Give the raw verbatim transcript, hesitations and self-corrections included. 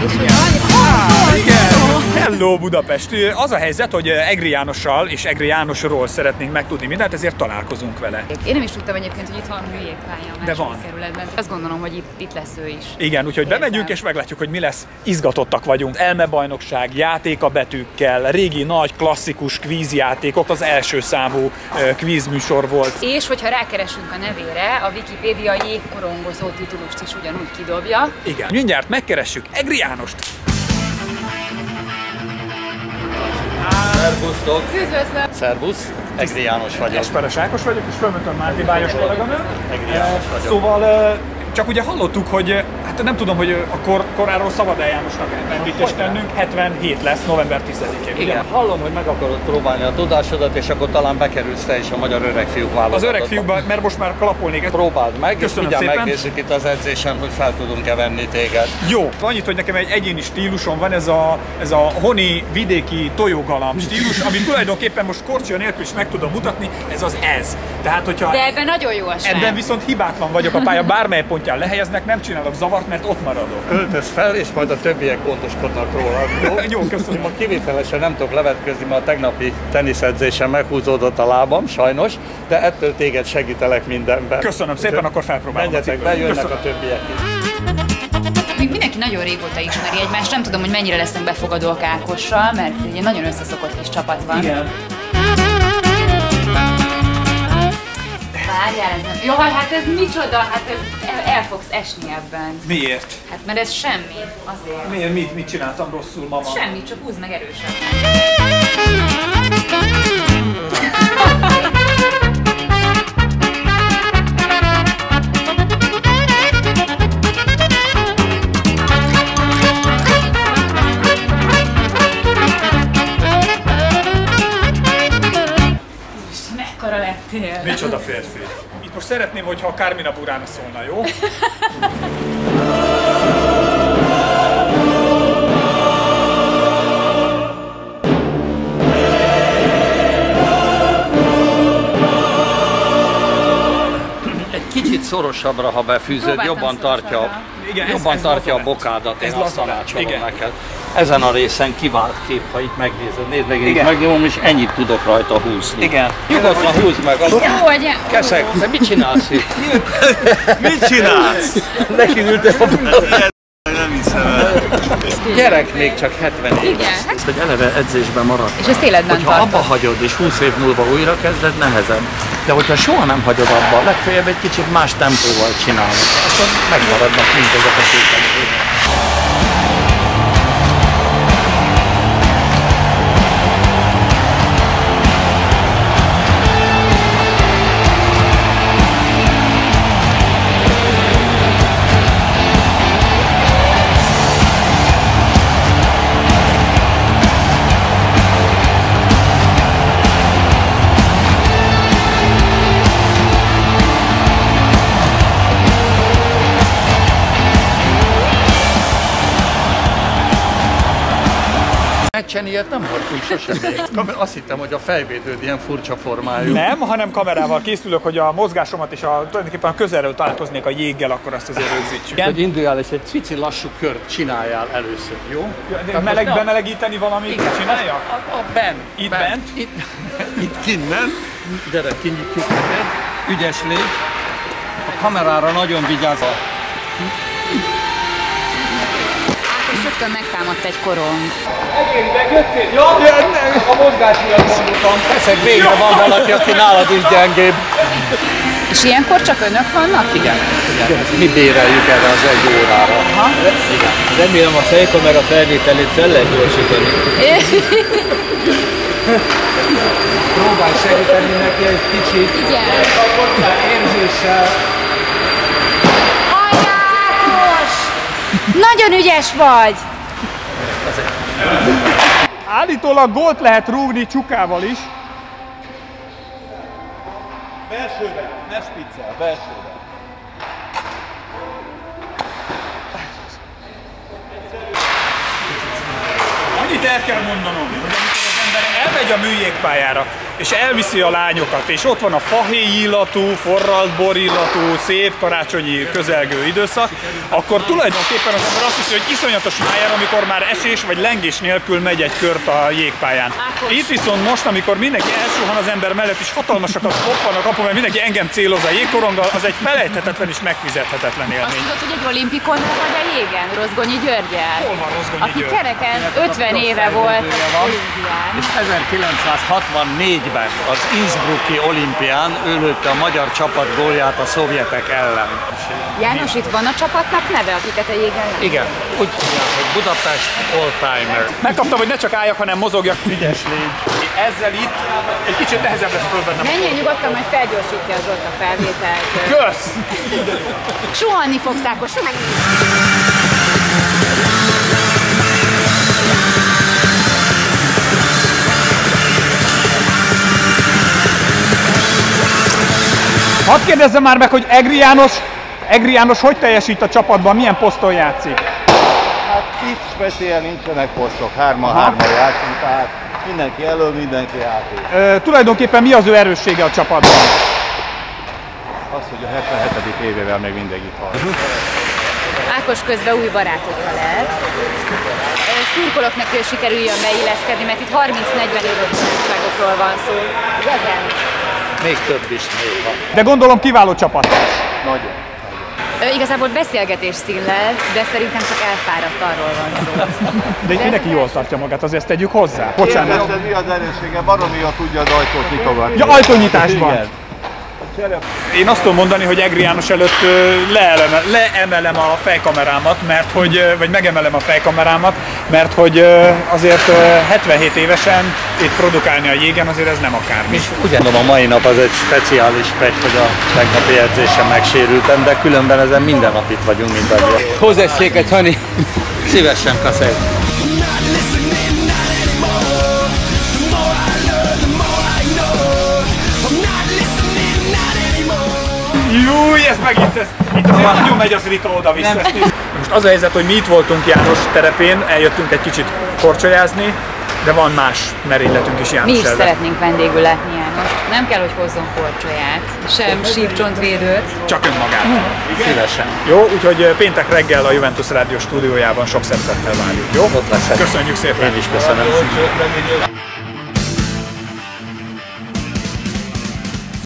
És igen. Ah, igen. Hello Budapest! Az a helyzet, hogy Egri Jánossal és Egri Jánosról szeretnénk megtudni mindent, ezért találkozunk vele. Én nem is tudtam egyébként, hogy itt van hülyékpálya a De van. kerületben. Azt gondolom, hogy itt, itt lesz ő is. Igen, úgyhogy Érzem. bemegyünk és meglátjuk, hogy mi lesz. Izgatottak vagyunk. Elmebajnokság, játék a betűkkel, régi nagy klasszikus kvízjátékok, az első számú kvízműsor volt. És hogyha rákeresünk a nevére, a Wikipédia jégkorongozó titulust is ugyanúgy kidobja. Igen. Mindjárt megkeressük Egri Jánost. Szervusztok! Üdvözlöm! Szervusz! Egri János vagyok. Esperes Ákos vagyok, és fölmöttem Máté Bájos kolléganő. Egri János vagyok. Szóval csak ugye hallottuk, hogy hát nem tudom, hogy a kor, koráról szabad-e Jánosnak említést tennünk, hetvenhét lesz, november tizedikén. Igen, ugye? Hallom, hogy meg akarod próbálni a tudásodat, és akkor talán bekerülsz te is a magyar öregfiúk válogatottba. Az öregfiúkban, mert most már kalapolnék. Próbáld meg, köszönöm és szépen. megnézzük itt az edzésen, hogy fel tudunk-e venni téged. Jó, annyit, hogy nekem egy egyéni stílusom van, ez a, ez a honi vidéki tojógalamb stílus, ami tulajdonképpen most korcsolya nélkül is meg tudom mutatni, ez az ez. Tehát, hogyha De ebben nagyon jó a srác. Ebben viszont hibátlan vagyok, a pálya bármely pontján lehelyeznek, nem csinálok zavart, mert ott maradok. Öltöz fel, és majd a többiek pontoskodnak róla. Jó, jó, köszönöm. Ma kivételesen nem tudok levetközni, mert a tegnapi teniszedzésen meghúzódott a lábam, sajnos, de ettől téged segítelek mindenben. Köszönöm szépen, Úgy, akkor felpróbálom. Menjetek be, jönnek köszönöm. A többiek is. Még mindenki nagyon régóta ismeri egymást, nem tudom, hogy mennyire lesznek befogadóak Ákossal, mert ugye nagyon összeszokott kis csapat van. Igen. Várjál, ez nem... Jó, hát ez micsoda? Hát ez el, el fogsz esni ebben. Miért? Hát mert ez semmi, azért. Miért? Mit, mit csináltam rosszul, mama? Semmi, csak húzd meg erősen. Mekkora lettél? Micsoda férfi. Itt most szeretném, hogyha a Carmina Burana szólna, jó? Kicsit szorosabbra, ha befűzöd, Próbáltam jobban tartja, igen, jobban ez, ez tartja a lett. bokádat, ez én azt tanácsolom igen. neked. Ezen a részen kivált kép, ha itt megnézed, nézd meg, én igen. itt megnyomom, és ennyit tudok rajta húzni. Igen. Nyugodtan húzd meg. Jó, hogy... Keszek, te mit csinálsz itt? Mit csinálsz? Neki ültem a Nem hiszem el. gyerek még csak hetven év. Igen, hát... Hogy eleve edzésben marad. És ezt életben Hogyha tartod. abba hagyod, és húsz év múlva újra kezded, nehezebb. De hogyha soha nem hagyod abba, legfeljebb egy kicsit más tempóval csinálod, akkor megmaradnak mindezek a képességek. Meccsen ilyet nem hagytunk sosem még. Azt hittem, hogy a fejvédőd ilyen furcsa formájú. Nem, hanem kamerával készülök, hogy a mozgásomat és a, tulajdonképpen a közelről találkoznék a jéggel, akkor azt azért rögzítsük. Hogy induljál és egy pici lassú kört csináljál először, jó? Ja, meleg, bemelegíteni valamit Igen, csinálja? A, a bent. Itt bent. bent? Itt, Itt kinnen? gyere, kinyitjuk neked. Ügyes légy. A kamerára nagyon vigyázz. Ákos rögtön megtámadt egy korong. Megjöttél? Ja, jönnek! A mozgás miatt mondtam. Persze, végre van valaki, aki nálad is gyengébb. És ilyenkor csak önök vannak? Igen, igen. Mi béreljük erre az egy órára. Aha. Igen. Remélem a fejkamera felvételét fel lehet gyorsítani. Próbálj segíteni neki egy kicsit. Igen. Érzéssel. Ákos! Nagyon ügyes vagy! Állítólag gólt lehet rúgni csukával is. Belsőben, ne spiccel, belsőben. Annyit el kell mondanom, hogy amikor az ember elmegy a műjégpályára, és elviszi a lányokat, és ott van a fahéj illatú, forralt bor illatú, szép karácsonyi közelgő időszak, akkor tulajdonképpen az ember azt hiszi, hogy iszonyatos májár, amikor már esés vagy lengés nélkül megy egy kört a jégpályán. Itt viszont most, amikor mindenki elsuhan az ember mellett, és hatalmasakat koppan a kapu, mert mindenki engem céloz a jégkoronggal, az egy felejthetetlen és megfizethetetlen élmény. Azt tudod, hogy egy olimpikon vagy a jégen, Rozgonyi Györgyel? Hol van Rozgonyi Aki György? kereken ötven éve volt az olimpián. És ezerkilencszázhatvannégyben az Innsbrucki olimpián ő lőtte a magyar csapat gólját a szovjetek ellen. János, itt van a csapatnak neve, akiket a jégen lát? Igen, úgy hívják, hogy Budapest All-Timer. Megkaptam, hogy ne csak álljak, hanem mozogjak. Ügyes légy. Ezzel itt egy kicsit nehezebb lesz fölvennem. Menjél nyugodtan, majd felgyorsítja az ott a felvételt. Kösz! Suhanni fogsz, Ákos, suhanni! Hadd kérdezzem már meg, hogy Egri János, Egri János hogy teljesít a csapatban, milyen poszton játszik? Hát itt speciál nincsenek posztok, hárma-hárma játszunk, tehát mindenki elő, mindenki átít. E, tulajdonképpen mi az ő erőssége a csapatban? Az, hogy a hetvenhetedik évével még mindig itt van. Ákos közben új barátokra lehet. Szurkolok neki, hogy sikerüljön beilleszkedni, mert itt harminc-negyven éves barátságokról van szó. Igazán? Még több is még van. De gondolom kiváló csapattárs. Nagyon. Ö, igazából beszélgetés színlel, de szerintem csak elfáradt, arról van szó. De itt mindenki jól tartja magát, azért tegyük hozzá. Bocsánat. Érted, mi az erőssége? Baromi jól tudja az ajtót nyitogatni. Ja, ajtónyitásban. Igen. Én azt tudom mondani, hogy Egri János előtt leemelem, leemelem a fejkamerámat, mert hogy, vagy megemelem a fejkamerámat, mert hogy azért hetvenhét évesen itt produkálni a jégen azért ez nem akármi. És ugyanom a mai nap az egy speciális pech, hogy a tegnapi edzésen megsérültem, de különben ezen minden nap itt vagyunk mindannyian. Hozzessék egy Hani. Szívesen, Kaszej. Júj, ez megint, ez, itt azért nagyon megy az Rita oda-vissza. Most az a helyzet, hogy mi itt voltunk János terepén, eljöttünk egy kicsit korcsolyázni, de van más merényletünk is János Mi is ellen. szeretnénk vendégül látni János. Nem kell, hogy hozzon korcsolyát, sem sípcsontvédőt. Csak önmagát. Szívesen. Jó, úgyhogy péntek reggel a Juventus Rádió stúdiójában sok szeretettel várjuk, jó? Ott leszek. Köszönjük szépen! Én is köszönöm.